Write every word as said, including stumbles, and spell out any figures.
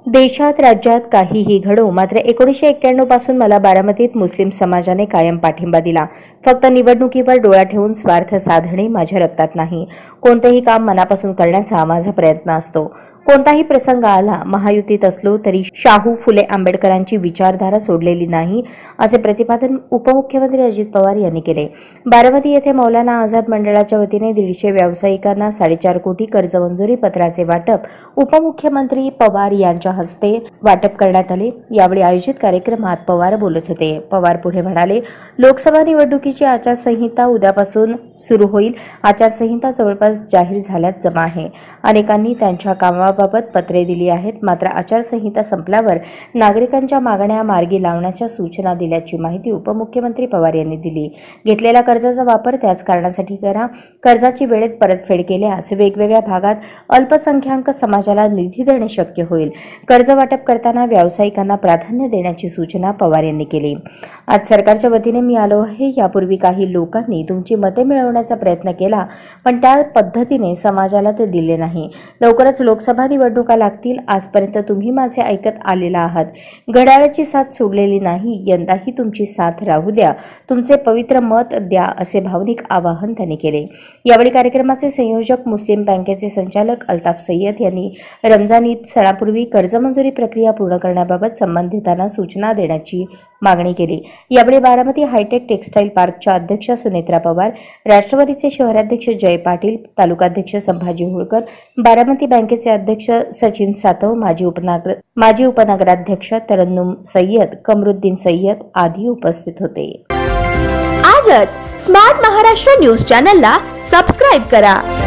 देशात राज्यात काहीही घडो, मात्र एकोणीसशे एक्क्याण्णव पासून मला बारामतीत मुस्लिम समाजाने कायम पाठिंबा दिला. फक्त निवडणुकीवर डोळा ठेवून स्वार्थ साधणे माझ्या रक्तात नाही. कोणतेही काम मनापासून करण्याचा माझा प्रयत्न असतो. कोणताही प्रसंग आला, महायुतीत असलो तरी शाहू फुले आंबेडकरांची विचारधारा सोडलेली नाही, असे प्रतिपादन उपमुख्यमंत्री अजित पवार यांनी केले. बारामती येथे मौलाना आझाद मंडळाच्या वतीने दीडशे व्यावसायिकांना साडेचार कोटी कर्ज मंजुरी पत्राचे वाटप उपमुख्यमंत्री पवार यांच्या हस्ते वाटप करण्यात आले. यावेळी आयोजित कार्यक्रमात पवार बोलत होते. पवार पुढे म्हणाले, लोकसभा निवडणुकीची आचारसंहिता उद्यापासून सुरू होईल. आचारसंहिता जवळपास जाहीर झाल्यात जमा आहे. अनेकांनी त्यांच्या कामा बाबत पत्रे दिली आहेत, मात्र आचारसंहिता संपल्यावर नागरिकांच्या मागण्या मार्गी लावण्याच्या सूचना दिल्याची माहिती उपमुख्यमंत्री पवार यांनी दिली. घेतलेल्या कर्जाचा वापर त्याच कारणासाठी करा. कर्जाची वेळेत परतफेड केल्यास वेगवेगळ्या भागात अल्पसंख्याक समाजाला निधी देणे शक्य होईल. कर्ज वाटप करताना व्यावसायिकांना प्राधान्य देण्याची सूचना पवार यांनी केली. आज सरकारच्या वतीने मी आलो आहे. यापूर्वी काही लोकांनी तुमची मते मिळवण्याचा प्रयत्न केला, पण त्या पद्धतीने समाजाला ते दिले नाही. लवकरच लोकसभा निवडणुका लागतील. आजपर्यंत तुम्ही माझे ऐकत आलेला आहात. घड्याळाची साथ सोडलेली नाही. यंदाही तुमची साथ राहू द्या. तुमचे पवित्र मत द्या, असे भावनिक आवाहन त्यांनी केले. यावेळी कार्यक्रमाचे संयोजक मुस्लिम बँकेचे संचालक अल्ताफ सय्यद यांनी रमजान ईद सणापूर्वी कर्जमंजुरी प्रक्रिया पूर्ण करण्याबाबत संबंधितांना सूचना देण्याची मागणी केली. यावेळी बारामती हायटेक टेक्स्टाईल पार्कच्या अध्यक्ष सुनेत्रा पवार, राष्ट्रवादीचे शहराध्यक्ष जय पाटील, तालुकाध्यक्ष संभाजी होळकर, बारामती बँकेचे अध्यक्ष सचिन सातव, माजी उपनगर माजी उपनगराध्यक्ष तरन्नुम सय्यद, कमरुद्दीन सय्यद आदी उपस्थित होते. आजच स्मार्ट महाराष्ट्र न्यूज चॅनलला सबस्क्राईब करा.